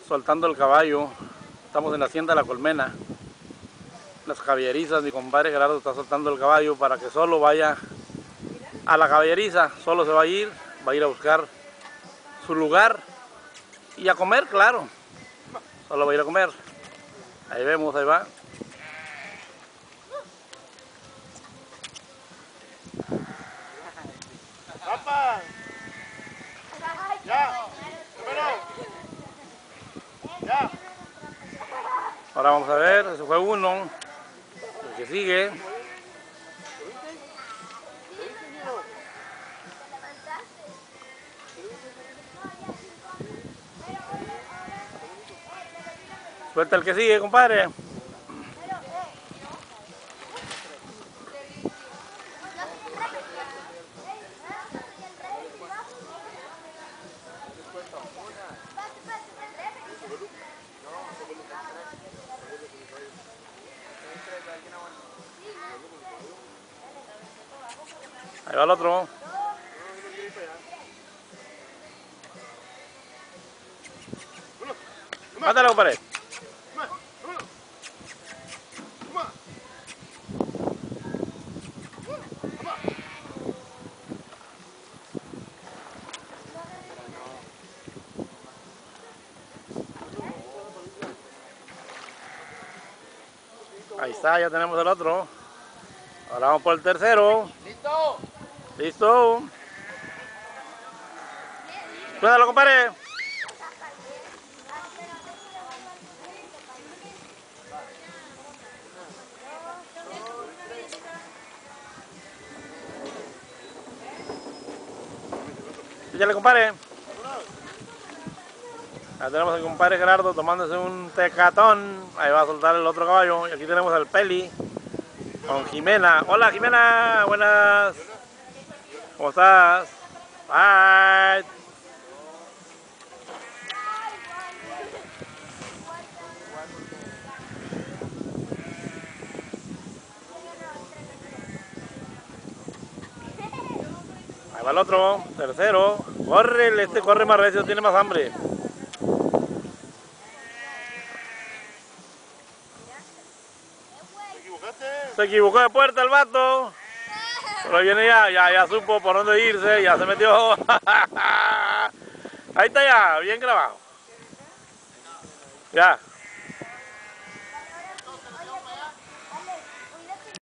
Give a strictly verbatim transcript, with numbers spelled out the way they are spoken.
soltando el caballo. Estamos en la hacienda de La Colmena. Las caballerizas, mi compadre Gerardo está soltando el caballo para que solo vaya a la caballeriza. Solo se va a ir, va a ir a buscar su lugar y a comer, claro. Solo va a ir a comer. Ahí vemos, ahí va. ¡Papa! ¡Ya! ¡Primero! ¡Ya! Ahora vamos a ver, ese fue uno. El que sigue. Suelta el que sigue, compadre. Ahí va el otro. Mátalo, compadre. Ahí está, ya tenemos el otro. Ahora vamos por el tercero. ¡Listo! Listo. Cuéntalo, compadre. Échale, compadre. Ya tenemos al compadre Gerardo tomándose un tecatón. Ahí va a soltar el otro caballo. Y aquí tenemos al Peli con Jimena. Hola, Jimena. Buenas. ¿Cómo estás? Bye. Ahí va el otro, tercero. Corre, este corre más recio, tiene más hambre. Se equivocó de puerta el vato. Pero viene ya, ya, ya supo por dónde irse, ya se metió. Ahí está ya, bien grabado. Ya.